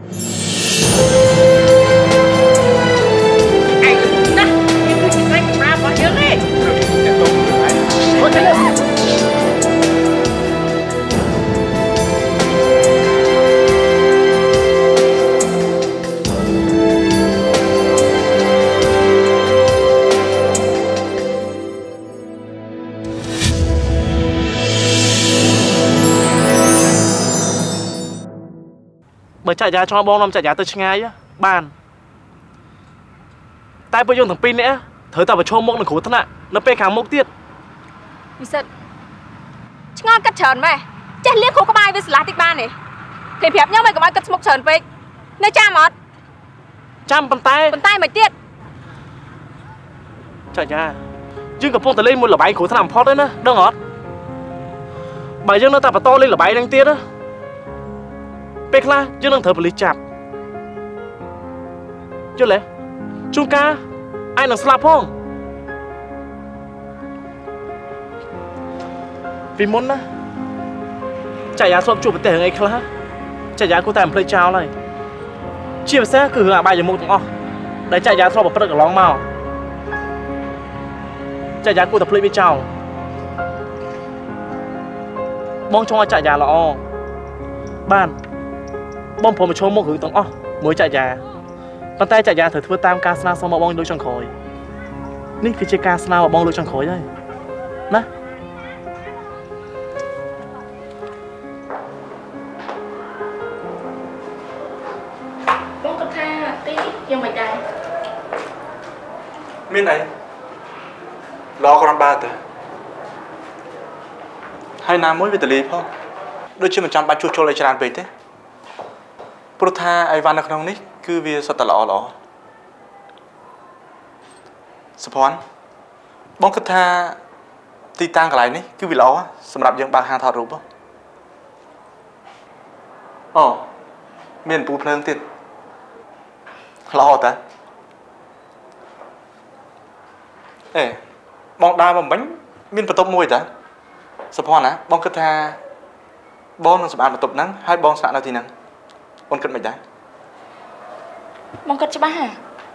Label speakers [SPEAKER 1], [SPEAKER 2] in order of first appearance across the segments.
[SPEAKER 1] Bởi chạy giá cho bông làm chạy giá tới ngay á, bàn. Tai bây giờ thằng pin nữa, thử tao phải cho mốc nó khổ thân ạ, nó pe kháng mốc tiết.
[SPEAKER 2] Vì sao? Chứ ngon cắt trơn mày, chết liếc khổ có bài với lá tích ban này. Thì phép nhau mày có bài cắt mốc trơn vậy, nơi cha mọt.
[SPEAKER 1] Chăm bàn tay
[SPEAKER 2] mày tiết.
[SPEAKER 1] Chạy giá, nhưng gặp phong tao lên một là bài khổ thân làm phót đấy nữa, đâu ngọt. Bài dương nó ta phải to lên là bài đang tiết á. Bê khla, chứ nâng thở bởi lý chạp. Chứ lẽ, chúng ca, ai nâng slap không? Vì muốn á, chạy giá xốp chụp với tẻ hưởng ấy khla. Chạy giá cô ta làm play chào này. Chia xe cứ hưởng bài giờ một thằng đấy chạy giá xốp bởi bất được lóng màu. Chạy giá cô ta play với chào. Bông trong chạy giá là bàn. Bông phổ mà cho một hướng tổng mới chạy giá. Bàn tay chạy giá thử thưa tam ca sna xong mà bông lôi trong khối. Ní cứ chơi ca sna mà bông lôi trong khối đây. Nè.
[SPEAKER 2] Bông có tha tí nhưng mày đây.
[SPEAKER 3] Miên này. Lo con ba tới. Hai nam mới về từ Lý không? Đôi chứ 100 chua chua lại tràn về thế. Pro tha ai van ở trong này cứ vì sao ta lọ Support bông cứ tha ti tang cái này ní cứ vì lọ sầm đạp dân ba hàng thọ rụp không miền pu phơi tiền lọ ta ê bông đa bằng bánh miền bờ tôm môi ta Support á bông cứ tha bông nó sầm ăn bờ tôm nắng hai bông sạn nào thì nắng con cất mày đấy.
[SPEAKER 2] Bông cất cho ba hả?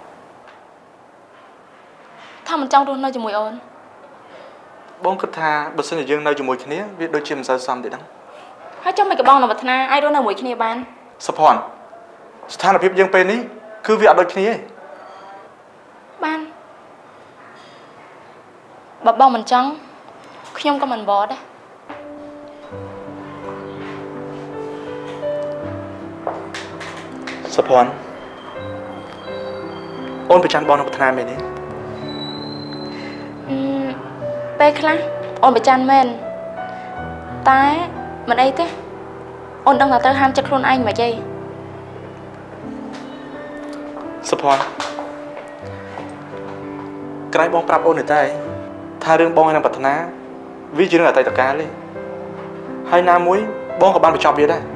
[SPEAKER 2] Thằng mình trong luôn nơi cho mùi ôn.
[SPEAKER 3] Bông cất tha bớt sinh dương nơi cho mùi khné biết đôi chim sao xăm để đắng.
[SPEAKER 2] Hãy cho mày cái bông nào bật na ai đó nào mùi khné ban.
[SPEAKER 3] Support. Tha là phép dương pen ní cứ việc đôi khné.
[SPEAKER 2] Ban. Bật bông mình trắng. Không có mình bò đấy.
[SPEAKER 3] Support. Ôn phải chăn bông nó bật na mày đi.
[SPEAKER 2] Bê khá. Ôn phải chăn men. Tái. Mình đây thế. Ôn đang là tớ ham chắc luôn anh mà chơi.
[SPEAKER 3] Support. Cái bông prap ôn ở tay. Tha rương bông hay là bật na. Vì chỉ là tay tất cả đi. Hai nam muối bông có ban phải chọc gì đây.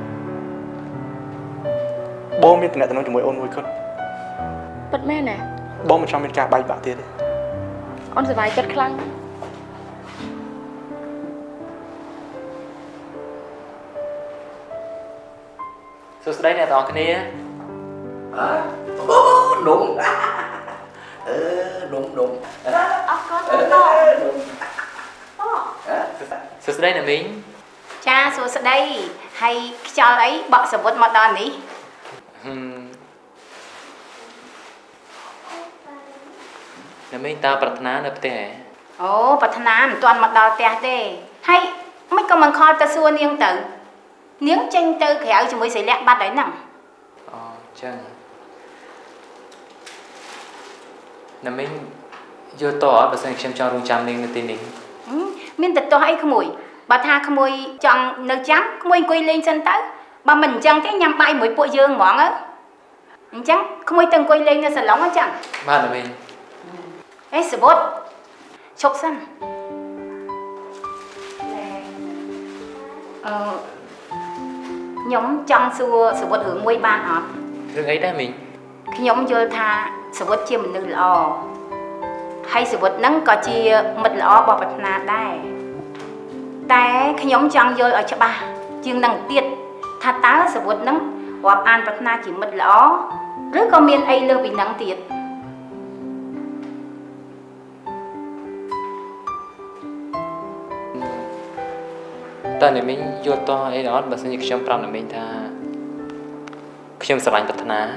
[SPEAKER 3] Bông miền tây nó chỉ mới ôn mùi con.
[SPEAKER 2] Bật mẹ nè.
[SPEAKER 3] Bông mà trong miền cả bay bạ tiền đi.
[SPEAKER 2] Ôn sẽ vài chất khăn.
[SPEAKER 4] Số đây nè tỏ cái này.
[SPEAKER 5] Đúng. Đúng.
[SPEAKER 4] Số đây nè mình.
[SPEAKER 6] Cha số đây hay cho ấy bọ sập vụt một đòn đi.
[SPEAKER 4] Nè mình ta bật ná nè bê.
[SPEAKER 6] Ồ bật ná mình toàn một đòn tè tê. Hay mấy con mình kho ta xua niêng tử. Niếng tranh tư khéo cho mới xảy lẹ bắt đấy nè.
[SPEAKER 4] Chăng. Nè mình vô tỏ bà sang xem cho rung chăm nên tin nín.
[SPEAKER 6] Mình thật to hay không mùi. Bà tha không mùi chọn nơi trắng không mùi quay lên sân tới. Bà mình chẳng cái nhằm bay mũi bộ dương mỏng á. Chẳng không mùi từng quay lên là sân lóng á chẳng.
[SPEAKER 4] Bà nè mình.
[SPEAKER 6] Ê sửa bốt. Chốc sân. Nhóm trong xua sửa bốt hướng mùi ban họp.
[SPEAKER 4] Hướng ấy đó mình.
[SPEAKER 6] Khi nhóm vô tha sửa bốt chia mình nữ lọ. Hay sửa bốt nâng có chia mật lọ bỏ bật nà đây. Tại khi nhóm trong vô ở cho bà. chương năng tiết. Tha tá sửa bốt nâng រាប់អានប្រាថ្នាជាមិត្តល្អឬក៏មានអីលើសពីហ្នឹងទៀត
[SPEAKER 4] តើអ្នកមីងយល់តោះអីអត់បើសិនជាខ្ញុំប្រាប់អ្នកមីងថាខ្ញុំស្រឡាញ់ប្រាថ្នា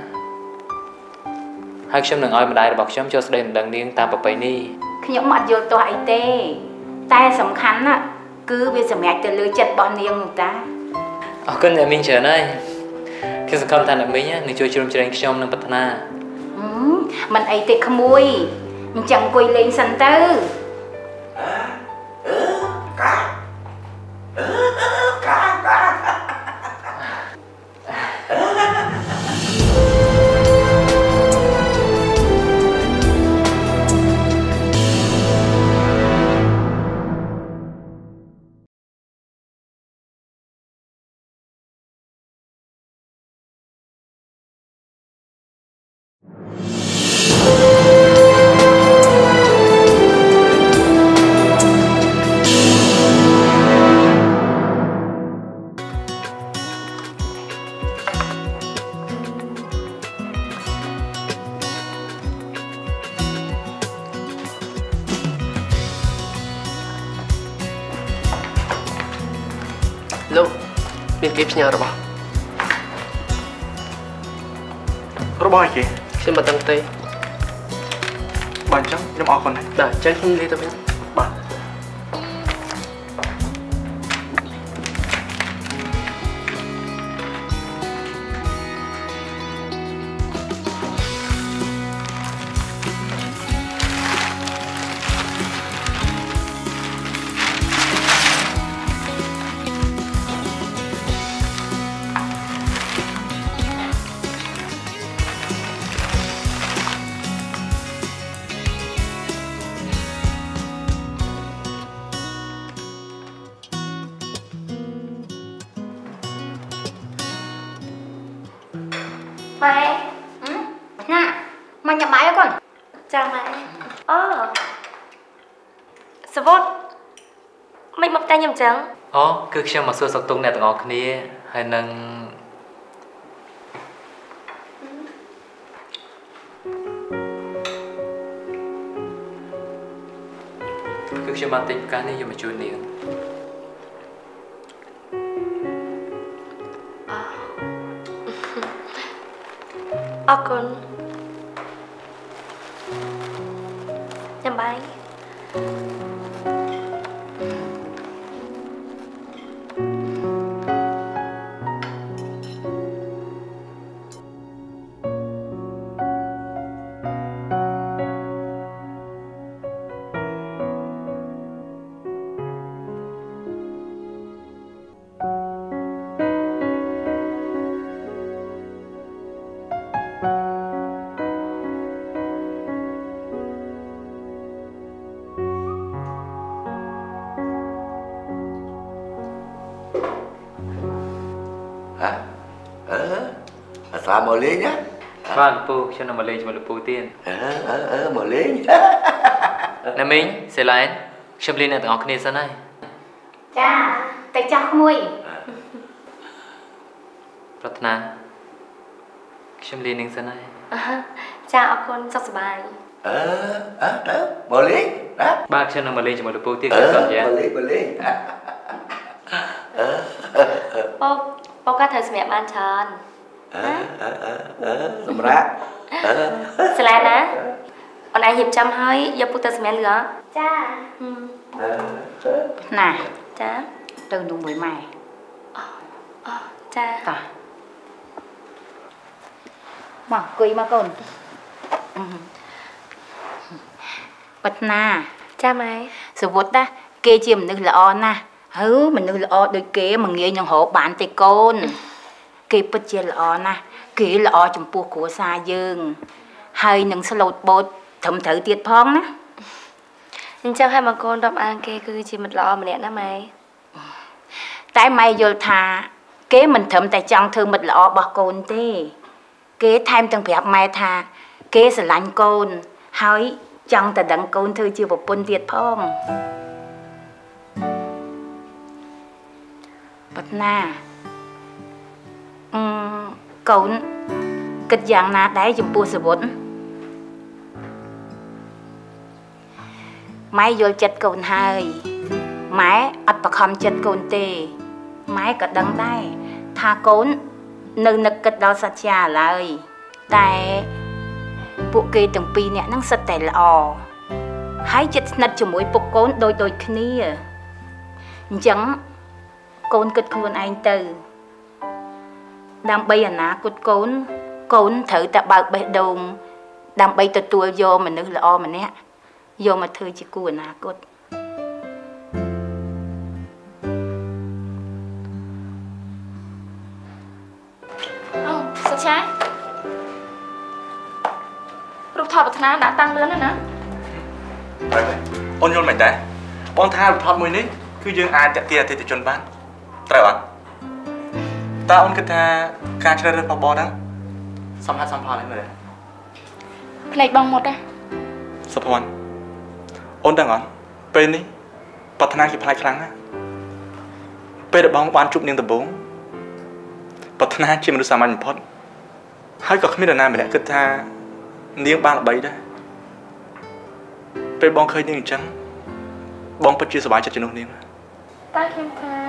[SPEAKER 4] ហើយខ្ញុំនឹងឲ្យម្ដាយរបស់ខ្ញុំចូលស្ដីដណ្ដឹងនាងតាមប្រពៃណី
[SPEAKER 6] ខ្ញុំអត់យល់តោះអីទេតែសំខាន់ណាគឺវាសម្រេចទៅលើចិត្តរបស់នាងនោះតា
[SPEAKER 4] អរគុណអ្នកមីងច្រើនហើយខ្ញុំសង្ឃឹមថាអ្នកមីងនឹងជួយជ្រោមជ្រែងខ្ញុំនិងប្រាថ្នា
[SPEAKER 6] មិនអីទេក្មួយអញ្ចឹងអង្គុយលេងសិនទៅ
[SPEAKER 5] លោកមានគេផ្ញើរបស់
[SPEAKER 3] អីគេ
[SPEAKER 5] ខ្ញុំមិនដឹងទេ
[SPEAKER 3] បាទអញ្ចឹងខ្ញុំអរគុណ
[SPEAKER 5] បាទអញ្ចឹងខ្ញុំលាទៅវិញ
[SPEAKER 3] បាទ
[SPEAKER 6] ម៉ែណាមកញ៉ាំបាយអើកូន
[SPEAKER 2] ចាម៉ែអូសវតមិនមកតែខ្ញុំអញ្ចឹង
[SPEAKER 4] អូគឺខ្ញុំមកសួរសុខទុក្ខអ្នកទាំងអស់គ្នាហើយនឹងគឺខ្ញុំបានទិញផ្កានេះយកមកជូននាង
[SPEAKER 2] អរគុណញ៉ាំបាយ
[SPEAKER 7] Sao mà lên nhá?
[SPEAKER 4] Vâng, Phu, cho nó mà lên cho mà được Phu tiên.
[SPEAKER 7] Mà lên.
[SPEAKER 4] Nè mình, sẽ là anh. Xem lên này tụi học kia sân này.
[SPEAKER 6] Chà, tay chắc mùi.
[SPEAKER 4] Pratna. Xem lên này sân này.
[SPEAKER 2] Chà, ở con sắp sửa bài.
[SPEAKER 7] Đó, mà lên.
[SPEAKER 4] Bác cho nó mà lên cho mà được Phu tiên.
[SPEAKER 7] Mà lên.
[SPEAKER 2] Bố có thời mẹ ban tròn.
[SPEAKER 7] Samrith.
[SPEAKER 2] Sẽ là nè. Còn ai hiệp chăm hơi, giờ bố tớ mẹ lửa.
[SPEAKER 6] Cha. Nè.
[SPEAKER 2] Cha.
[SPEAKER 6] Từ đúng với mày.
[SPEAKER 2] Cha.
[SPEAKER 6] Tà. Mà cười mà con. Bật nà.
[SPEAKER 2] Cha mày.
[SPEAKER 6] Sự vụt đó. Kê chìa mình nước lọ nè. Mình nước lọ đôi kế mà nghe những hộ bạn tay con. Kê bật chìa lọ nè. Kê lọ trong buộc của xa dương. Hơi nâng xa lột bột. Thầm thử tiết phong nè.
[SPEAKER 2] Nhưng chắc hai mà con đọc ăn kê cứ chỉ mật lọ mà nè mày.
[SPEAKER 6] Tại mày vô thà. Kế mình thầm tại trong thương mật lọ bỏ con tê. Kế thêm từng phép mày thà. Kế sẽ lạnh con. Hơi trong ta đăng con thư chưa một bôn tiết phong. Bật nà. Cậu kịch dạng nát đấy chùm bùa sửa bún máy vô chất cậu hơi máy ắt bạc hầm chất cậu tê máy cất đăng đây tha cốn nơi nực kịch đó sát cha lời tại bộ kê từng pi nè năng sạch tại lò hãy chất nạch cho mỗi bục cốn đôi đôi khní chẳng cốn kịch khuôn anh từ đang bây ná cốn thử ta bạc bệ đồng đang bây tụt tua vô mà nước lọ mà nè vô mà thử chỉ cua ná cốt
[SPEAKER 2] sao trái rụt thọ bật ná đã tăng lớn rồi nè
[SPEAKER 3] vậy ôn nhôn mày té bọn tha rụt thọ mùi ní cứ dương ai chạy tia thì chuẩn bán trời ạ ta ôn cái tha ca chơi được bò đó xong hát xong lên rồi
[SPEAKER 2] lấy bằng một đây
[SPEAKER 3] sập hoàn ôn đang ngón bên ní bật thang kịp hai kháng á bên được bóng bán chụp niềng tập bốn bật thang chỉ mà được sắm ăn pot hai cậu không biết là nam mình đã cứ tha niềng ba là bấy đấy bên bóng khơi niềng trắng bóng bắt chia sẻ bài cho chân niềng
[SPEAKER 2] ta kim tha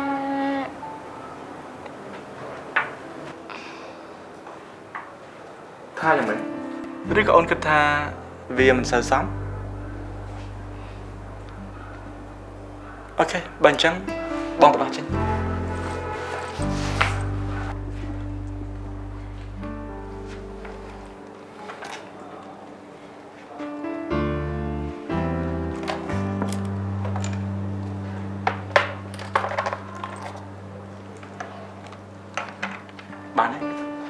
[SPEAKER 3] tha là mình rồi có ôn cứ tha vì mình sợ sắm ok bàn trắng bóng tập trên bán đấy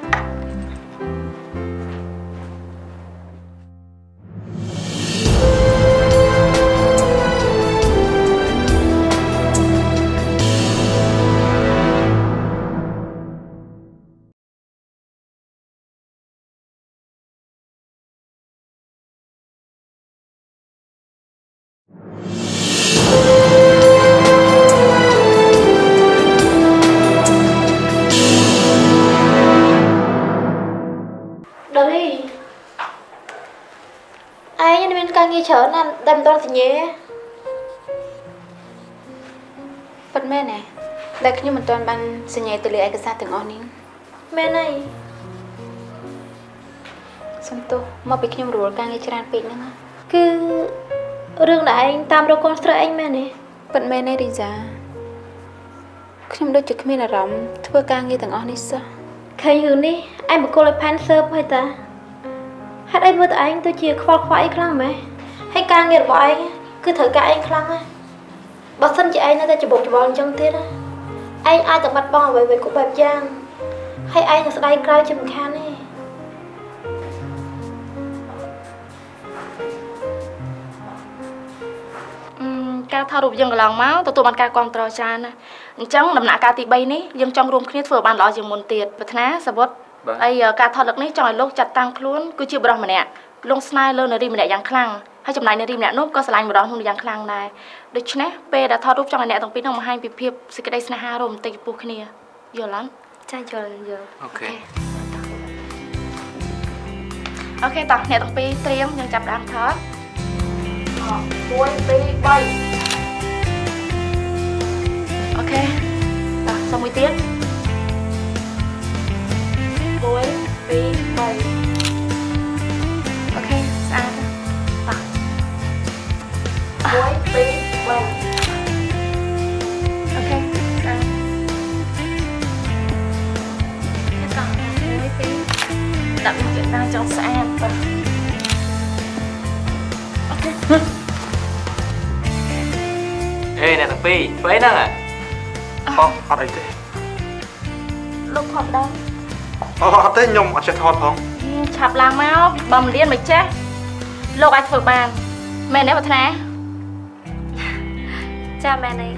[SPEAKER 2] chở nè đâm đòn thì nhé bật mẹ nè đây như một toàn ban sẽ nhảy từ lệ cái xa từng on nín mẹ này xong tôi mà bị nhung rồi càng nghe tràn bị nữa cứ rương đại anh tam đâu con sợ anh mẹ nè bật mẹ này đi ra nhung đôi chực mẹ là rắm thưa càng nghe từng on đi sao khai hưởng đi anh một cô lại pan sơ hay ta hát anh với tụi anh tôi chia khoai khăn mẹ hay càng nghiệt bỏ anh cứ thử cả anh khăn á bác sân chị anh nó ta chỉ bột bòn trong tiết á anh ai tận mặt bò về cũng bẹp giang hay anh là sẽ đây cao cho mình khăn ấy ca thao đục dân cái lòng máu tụi bạn ca con trò cha nè chẳng nằm nã ca tị bay ní dân trong room kia vừa bàn lọ dừng một tiệt vật ná sao bớt ai ca thao lực ní trong lúc chặt tăng luôn cứ chưa bật mà nè lông snai lên đi mình lại giang khăn hay chụp này đi nè nốt có slide một đó không giang khăn này được chứ nè p đã thao đục trong này nè tổng pin không mà hai bị sự cái đây snai ha rồi tây bu kia giờ lắm cha giờ ok tập nè tổng pin triêm nhưng chập đang thở cuối pi bay ok tập xong mới tiếp cuối pi bay ok sao tập cuối pi bay ok sao cái tập cuối pi tập những chuyện đang trong xã tập ok
[SPEAKER 4] ê nè thằng Pi, phế nó à?
[SPEAKER 3] Ở đây thế.
[SPEAKER 2] Lúc hộp đâu?
[SPEAKER 3] Ở thế nhung ở trên thọt không?
[SPEAKER 2] Chạp làng máu, bầm liên mày chết. Lúc anh phở bàn, mẹ nè bà thà. Chào mẹ này.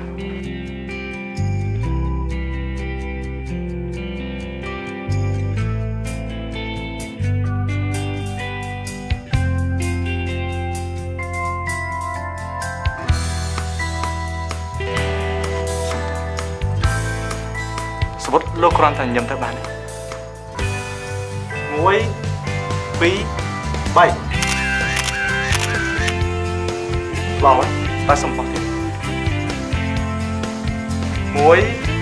[SPEAKER 3] Sebut lo kurang tanjam tak balik.
[SPEAKER 1] 1 2 3 ឡងតែសំបោះទៀត 1 2 3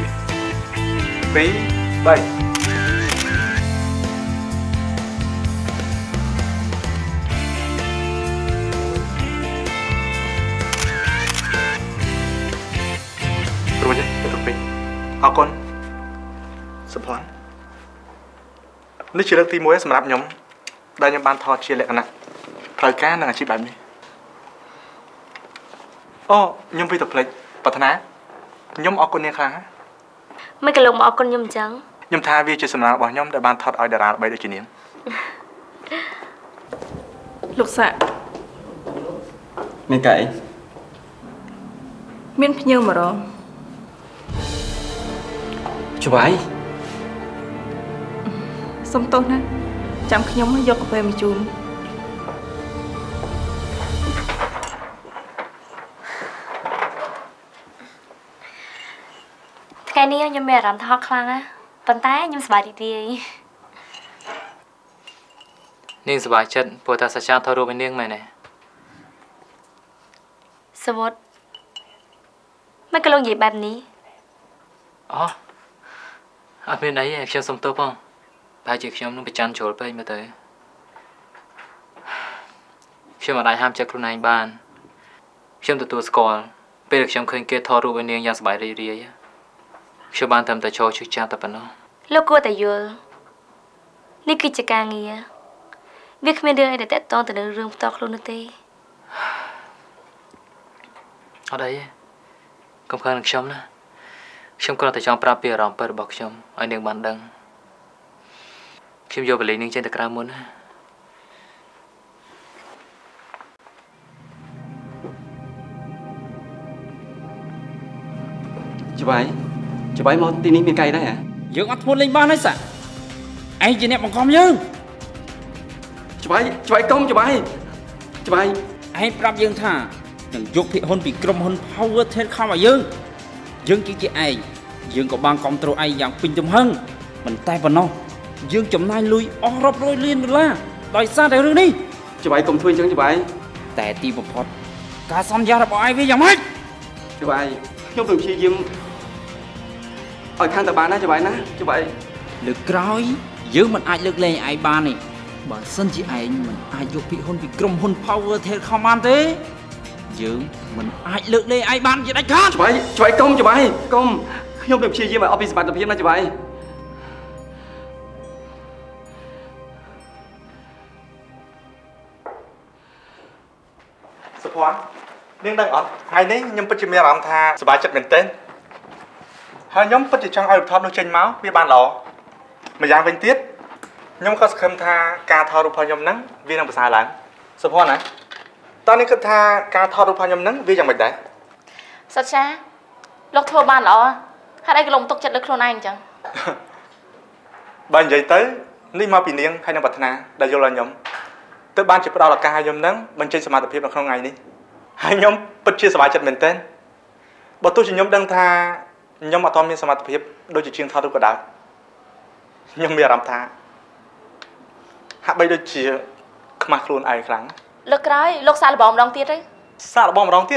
[SPEAKER 1] រួចទៅទៅពេញអរគុណសុភ័ណ្ឌនេះជាលើកទី1សម្រាប់ខ្ញុំដែលខ្ញុំបានថតជាលក្ខណៈផ្លូវការនិងអាជីពបែបនេះអូខ្ញុំពីទៅផ្លេចប្រាថ្នាខ្ញុំអរគុណនាងខ្លាំងណាស់
[SPEAKER 8] មិនក៏លោកមកអរគុណខ្ញុំអញ្ចឹង
[SPEAKER 1] ខ្ញុំថាវាជាសំណាងរបស់ខ្ញុំដែលបានថតឲ្យតារាល្បីដូចជានាង
[SPEAKER 9] លោកសាក់
[SPEAKER 3] មានកែអី
[SPEAKER 9] មានភ្ញៀវមករង
[SPEAKER 3] ច្បាយ
[SPEAKER 9] សុំទោសណាចាំខ្ញុំយកកាហ្វេមកជូន
[SPEAKER 8] ថ្ងៃនេះខ្ញុំមានអារម្មណ៍ថាហត់ខ្លាំងណាស់ប៉ុន្តែខ្ញុំសប្បាយរីករាយ
[SPEAKER 4] នាងសប្បាយចិត្តព្រោះថាសាជាថតរូបឲ្យនាងមែនទេ
[SPEAKER 8] សវត្តមិនក៏លោកនិយាយបែបនេះ
[SPEAKER 4] អូអត់មានអីទេខ្ញុំសុំទោសផងប្រហែលជាខ្ញុំនឹងប្រច័ណ្ឌជ្រុលពេកមើលទៅខ្ញុំមិនអាចហាមចិត្តខ្លួនឯងបានខ្ញុំទទួលស្គាល់ពេលខ្ញុំឃើញគេថតរូបឲ្យនាងយ៉ាងសប្បាយរីករាយខ្ញុំបានតែចូលឈឺចាប់តែប៉ុណ្ណោះ
[SPEAKER 8] លោកគួរតែយល់នេះគឺជាការងារវាគ្មានរឿងអីដែលតាក់ទងទៅនឹងរឿងផ្ទាល់ខ្លួននោះទេ
[SPEAKER 4] អត់អីទេកុំខឹងនឹងខ្ញុំណាខ្ញុំគ្រាន់តែចង់ប្រាប់ពីអារម្មណ៍ពិតរបស់ខ្ញុំឲ្យនាងបានដឹងខ្ញុំយកបលីនាងចេញទៅក្រៅមុនណា
[SPEAKER 3] ច្បាយមកទីនេះមានកៃដែរហ៎
[SPEAKER 10] យើងអត់ធ្ងន់លេងបានហើយសាឯងជាអ្នកបង្ខំយើង
[SPEAKER 3] ច្បាយកុំច្បាយ
[SPEAKER 10] ឯងប្រាប់យើងថានឹងយកភិហ៊ុនពីក្រុមហ៊ុន Power Telecom ឲ្យយើងគឺជាឯងយើងក៏បានគ្រប់គ្រងឯងយ៉ាងពេញទំហឹងមិនតែប៉ុណ្ណោះយើងចំណាយលុយអស់រាប់រយលានដុល្លារដោយសារតែរឿងនេះ
[SPEAKER 3] ច្បាយកុំធ្វើអញ្ចឹងច្បាយ
[SPEAKER 10] តែទីបំផុតការសន្យារបស់ឯងវាយ៉ាងម៉េច
[SPEAKER 3] ច្បាយខ្ញុំនឹងព្យាយាមឲ្យខាងតបានណាច្បាយណាច្បាយ
[SPEAKER 10] លើកក្រោយយើងមិនអាចលើកលែងឯងបានទេបើសិនជាឯងមិនអាចយកភិហ៊ុនពីក្រុមហ៊ុន Power Telecom បានទេយើងមិនអាចលើកលែងឯងបានជាដាច់ខាត
[SPEAKER 3] ច្បាយកុំច្បាយកុំខ្ញុំនឹងព្យាយាមឲ្យអស់ពីសមត្ថភាពណាច្បាយ
[SPEAKER 1] សុភ័ណ្ឌនាងដឹងអត់ថ្ងៃនេះខ្ញុំពិតជាមានអារម្មណ៍ថាសប្បាយចិត្តមែនទែនហើយខ្ញុំពិតជាចង់ឲ្យរូបថតនោះចេញមកវាបានល្អម្យ៉ាងវិញទៀតខ្ញុំក៏សង្ឃឹមថាការថតរូបរបស់ខ្ញុំហ្នឹងវានឹងប្រសើរឡើងសុភ័ណ្ឌណាតើនាងគិតថាការថតរូបរបស់ខ្ញុំហ្នឹងវាយ៉ាងម៉េចដែរ
[SPEAKER 8] សច្ចាលោកធ្វើបានល្អហេតុអីក៏លោកទុកចិត្តលើខ្លួនឯងអញ្ចឹង
[SPEAKER 1] បើនិយាយទៅនេះមកពីនាងហើយនឹងប្រាថ្នាដែលយល់ឲ្យខ្ញុំទើបបានជាផ្ដល់ឱកាសឲ្យខ្ញុំហ្នឹងបញ្ចេញសមត្ថភាពនៅក្នុងថ្ងៃនេះហើយខ្ញុំពិតជាសប្បាយចិត្តមែនទែនបើទោះជាខ្ញុំដឹងថាខ្ញុំអត់ទាន់មានសមត្ថភាពដូចជាជាងថតរូបក៏ដោយខ្ញុំមានអារម្មណ៍ថាហាក់បីដូចជាខ្មាស់ខ្លួនឯងខ្លាំង
[SPEAKER 8] លើកក្រោយលោកសាកល្បងម្ដងទៀតទេ
[SPEAKER 1] សាកល្បងម្ដងទៀត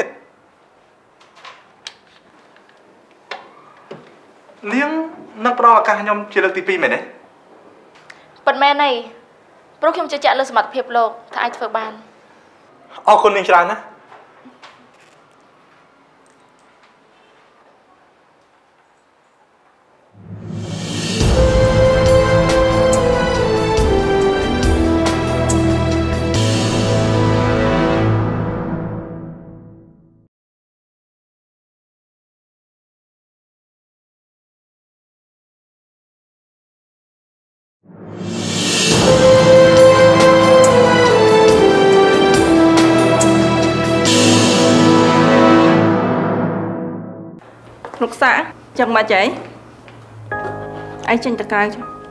[SPEAKER 1] នាងនឹងផ្ដល់ឱកាសខ្ញុំជាលើកទី2មែនទេ
[SPEAKER 8] ពិតមែនទេព្រោះខ្ញុំជឿជាក់លើសមត្ថភាពលោកថាអាចធ្វើបាន
[SPEAKER 1] អរគុណនាងច្រើនណាស់
[SPEAKER 9] លោកសាចឹងមកចៃឯងចេញទៅក្រៅ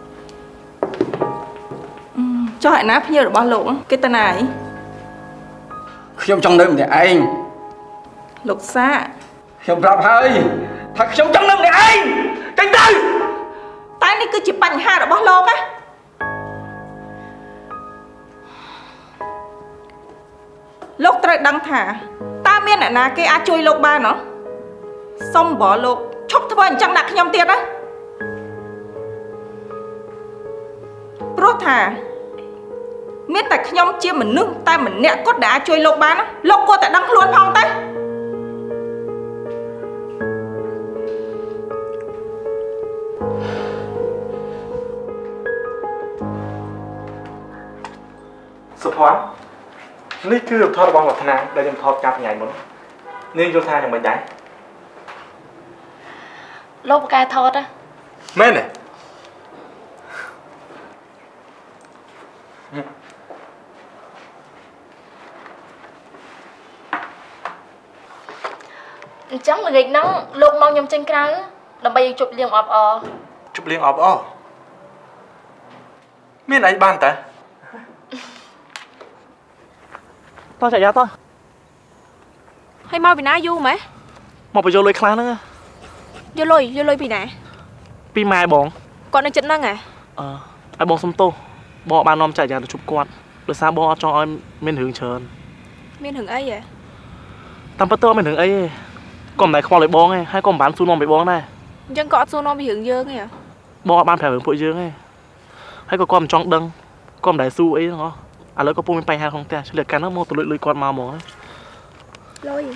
[SPEAKER 9] ចុះឯណាភ្ញៀវរបស់លោកគេទៅណា
[SPEAKER 3] ខ្ញុំចង់នៅម្នាក់ឯង
[SPEAKER 9] លោកសា
[SPEAKER 3] ខ្ញុំប្រាប់ហើយថាខ្ញុំចង់នៅម្នាក់ឯងចេញទៅ
[SPEAKER 9] តែនេះគឺជាបញ្ហារបស់លោកណាលោកត្រូវដឹងថាតើមានអ្នកណាគេអាចជួយលោកបានហ៎សុំបងលោកឈប់ធ្វើអញ្ចឹងដាក់ខ្ញុំទៀតណាព្រោះថាមានតែខ្ញុំជាមនុស្សតែម្នាក់គត់ដែលអាចជួយលោកបានណាលោកគួរតែដឹងខ្លួនផងទៅ
[SPEAKER 1] សុភ័ណ្ឌនេះគឺរូបថតរបស់វឌ្ឍនាដែលខ្ញុំថតកាលពីថ្ងៃមុននាងយល់ថាយ៉ាងម៉េចដែរ
[SPEAKER 8] លោកប្រកែថត
[SPEAKER 1] មែនទេ
[SPEAKER 8] អញ្ចឹងល្ងាចហ្នឹងលោកមកខ្ញុំចេញក្រៅដើម្បីជប់លៀងអបអរ
[SPEAKER 1] ជប់លៀងអបអរមានអីបានតើតោះចាយ៉ាតោះ
[SPEAKER 2] ហើយមកពីណាយូរម៉េច
[SPEAKER 1] មកបញ្យកលុយខ្លះហ្នឹង
[SPEAKER 2] យកលុយពីណា
[SPEAKER 1] ពីម៉ែបង
[SPEAKER 2] គាត់នៅចិត្តហ្នឹងហ៎
[SPEAKER 1] ឲ្យបងសុំទោសបងបាននាំចាយ៉ាទៅជប់គាត់ដោយសារបងអត់ចង់ឲ្យមានរឿងច្រើន
[SPEAKER 2] មានរឿងអីហ៎
[SPEAKER 1] តាមពិតទៅអត់មានរឿងអីទេក៏មិនដែលខ្វល់ឲ្យបងទេហើយក៏មិនបានសួរនាំពីបងដែរ
[SPEAKER 2] អញ្ចឹងក៏អត់សួរនាំពីរឿងយើងទេ
[SPEAKER 1] បងអត់បានប្រាប់រឿងពួកយើងទេហើយក៏គាត់មិនចង់ដឹងក៏មិនដែលសួរអីហ្នឹងឥឡូវក៏ពុំមានបញ្ហាក្នុងផ្ទះឆ្លៀតកាន់ហ្នឹងមកទៅលុយគាត់មកហ្មង
[SPEAKER 2] លុយ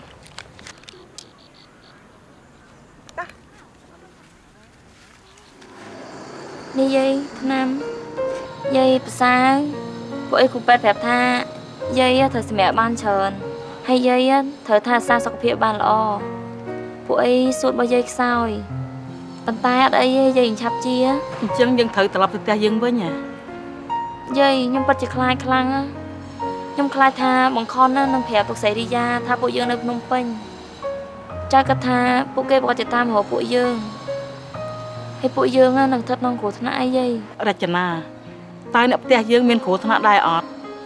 [SPEAKER 8] នេះយាយថ្នាំយាយប្រសាពួកអីគ្រូពេទ្យប្រាប់ថាយាយត្រូវសម្រាប់បានច្រើនហើយយាយត្រូវថែរក្សាសុខភាពបានល្អពួកអីសួតរបស់យាយខ្សោយប៉ុន្តែអត់អីទេយាយឆាប់ជា
[SPEAKER 9] អញ្ចឹងយើងត្រូវត្រឡប់ទៅផ្ទះយើងវិញហ៎
[SPEAKER 8] យាយខ្ញុំពិតជាខ្លាចខ្លាំងខ្ញុំខ្លាចថាបង្ខំនឹងប្រាប់លោកសេរីយ៉ាថាពួកយើងនៅភ្នំពេញចៅគាត់ថាពួកគេប្រកាសតាមរកពួកយើងហើយពួកយើងនឹងស្ថិតក្នុងគ្រោះថ្នាក់អីយាយ
[SPEAKER 9] រចនាតើអ្នកផ្ទះយើងមានគ្រោះថ្នាក់ដែរអត់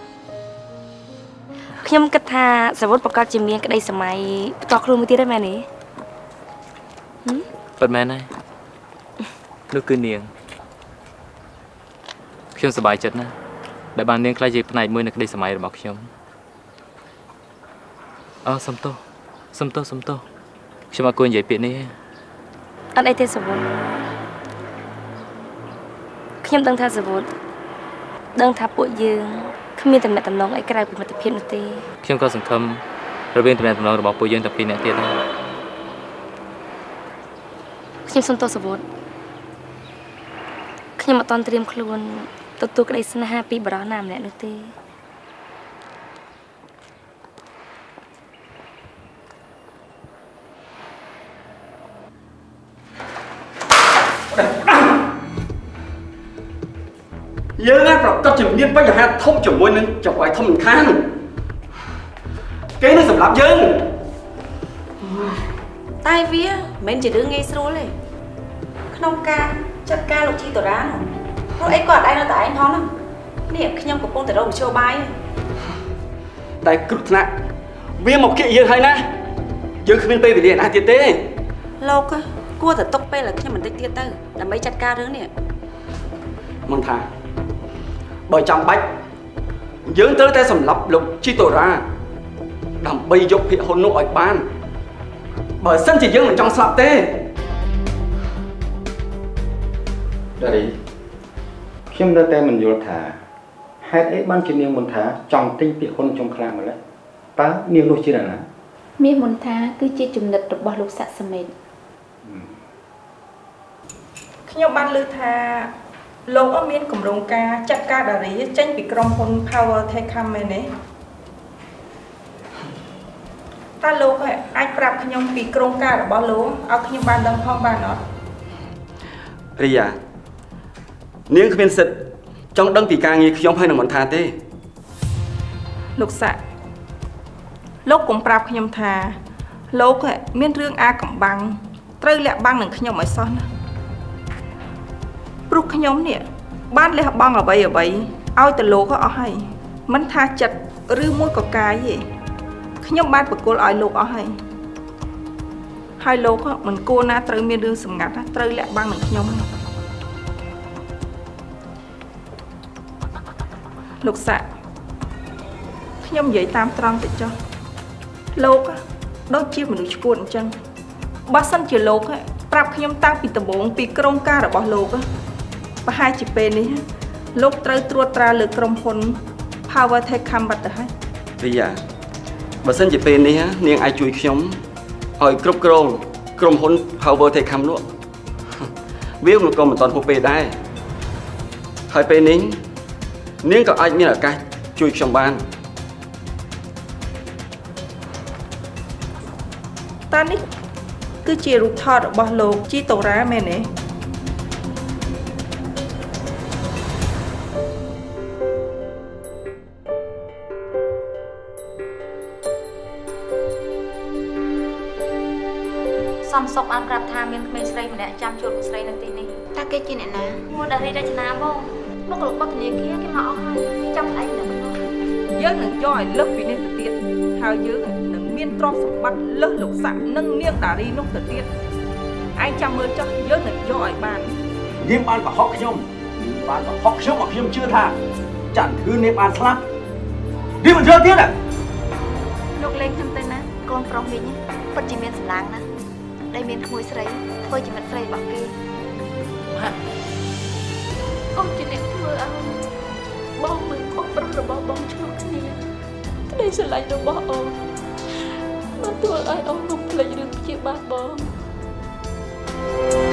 [SPEAKER 8] ខ្ញុំគិតថាសវុតប្រកាសជាមានក្តីសម័យបន្តខ្លួនមួយទៀតទេមែនទេ
[SPEAKER 4] ពិតមែនហើយនោះគឺនាងខ្ញុំសប្បាយចិត្តណាស់ដែលបាននាងខ្លាចជាផ្នែកមួយនៃក្តីសម័យរបស់ខ្ញុំសុំទោសខ្ញុំអត់គួរនិយាយពាក្យនេះ
[SPEAKER 8] អត់អីទេសវុតខ្ញុំដឹងថាសវុតដឹងថាពួកយើងគ្មានតំណែងតំណងអីក្រៅពីមិត្តភាពនោះទេ
[SPEAKER 4] ខ្ញុំក៏សង្ឃឹមរវាងតំណែងតំណងរបស់ពួកយើងទាំងពីរនាក់ទៀតដែរ
[SPEAKER 8] ខ្ញុំសុំទោសសវុតខ្ញុំអត់តន់ត្រៀមខ្លួនទទួលក្តីស្នេហាពីបរិសុទ្ធណាម្នាក់នោះទេ
[SPEAKER 10] យើងប្រកាសជំនាញបញ្ហាធំជាមួយនឹងចង្វាយធំមិនខានគេនឹងសម្រាប់យើង
[SPEAKER 9] តែវាមិនមែនជារឿងងាយស្រួលទេក្នុងការចាត់ការលោកជីតរ៉ានោះព្រោះអីគាត់ឯងនៅតែឯងផងហ្នឹងនេះខ្ញុំកំពុងតែរកមធ្យោបាយ
[SPEAKER 10] តែគ្រោះថ្នាក់វាមកគៀកយើងហើយណាយើងគ្មានពេលវេលាណាទៀតទេ
[SPEAKER 9] លោកគួរតែទុកពេលឲ្យខ្ញុំបន្តិចទៀតទៅដើម្បីចាត់ការរឿងនេះ
[SPEAKER 10] មិនថាបើចាំបាច់យើងត្រូវតែសម្លាប់លោកជីតរ៉ាដើម្បីយកភាគហ៊ុននោះឲ្យបានបើសិនជាយើងមិនចង់ស្លាប់ទេ
[SPEAKER 11] ដារីខ្ញុំនៅតែមិនយល់ថាហេតុអីបានជានាងមន្ថាចង់ទិញភាគហ៊ុនចំខ្លាំងម្ល៉េះតើនាងនោះជាអ្នកណា
[SPEAKER 2] មាសមន្ថាគឺជាចំណិតរបស់លោកស័ក្តិសមិទ្ធ
[SPEAKER 9] ខ្ញុំបានឮថាលោកអត់មានគម្រោងការចាត់ការដារីចេញពីក្រុមហ៊ុន Power Tech Khmer នេះតើលោកអាចប្រាប់ខ្ញុំពីក្រុមការរបស់លោកឲ្យខ្ញុំបានដឹងផងបានអត់
[SPEAKER 10] រីយ៉ានាងគ្មានសិទ្ធិចង់ដឹងពីការងារខ្ញុំហើយនឹងមិនថាទេ
[SPEAKER 9] លោកសាក់លោកកុំប្រាប់ខ្ញុំថាលោកមានរឿងអាកំបាំងត្រូវលាក់បាំងនឹងខ្ញុំឲ្យសោះណាព្រោះខ្ញុំនេះបានលះបង់អ្វីឲ្យទៅលោកអស់ហើយមិនថាចិត្តឬមួយក៏កាយទេខ្ញុំបានប្រគល់ឲ្យលោកអស់ហើយលោកមិនគួរណាត្រូវមានរឿងសម្ងាត់ត្រូវលាក់បាំងនឹងខ្ញុំលោកសាក់ខ្ញុំនិយាយតាមត្រង់ទៅចុះលោកដូចជាមនុស្សឈួតអញ្ចឹងបើសិនជាលោកប្រាប់ខ្ញុំតាំងពីដំបូងពីក្រុមការរបស់លោកប្រហែលជាពេលនេះលោកត្រូវត្រួតត្រាលើក្រុមហ៊ុន Power Tech ខំបាត់ទៅហើយ
[SPEAKER 12] រីយ៉ាបើសិនជាពេលនេះនាងអាចជួយខ្ញុំឲ្យគ្រប់គ្រងក្រុមហ៊ុន Power Tech ខំនោះវាមិនក៏មិនតាន់ហួសពេលដែរហើយពេលនេះនាងក៏អាចមានឱកាសជួយខ្ញុំបាន
[SPEAKER 9] តានេះគឺជារូបថតរបស់លោកជីតូរ៉ាមែនទេ
[SPEAKER 8] សំសុកបានប្រាប់ថាមានក្មេងស្រីម្នាក់ចាំជួបលោកស្រីនៅទីនេះតើគេជាអ្នកណាមួយដារីរចនាបងមកលោកបកធនាគារគេមកអស់ហើយចាំផ្លែម្នាក់
[SPEAKER 9] យើងនឹងយកឲ្យលើសពីនេះទៅទៀតហើយយើងនឹងមានទ្រព្យសម្បត្តិលើសលោកសាក់និងនាងដារីនោះទៅទៀតឯងចាំមើលចុះយើងនឹងយកឲ្យបាន
[SPEAKER 12] នាងបានប្រហុកខ្ញុំបានប្រហុកខ្ញុំមកខ្ញុំជឿថាចាន់គឺនាងបានស្លាប់នាងមិនយល់ទៀត
[SPEAKER 2] លោកលេងខ្ញុំទៅណាកូនប្រុសវិញពិតជាមានសម្លាងណាដែលមានក្មួយស្រីធ្វើជាមិត្តស្រីរបស់គេ
[SPEAKER 8] អូនជាអ្នកធ្វើឲ្យបងមើលខុសប្រុសរបស់បងឆ្លោះគ្នាក្តីស្រឡាញ់របស់អូនបានធ្វើឲ្យអូនរំភ្លេចរឿងព្យាបាលបង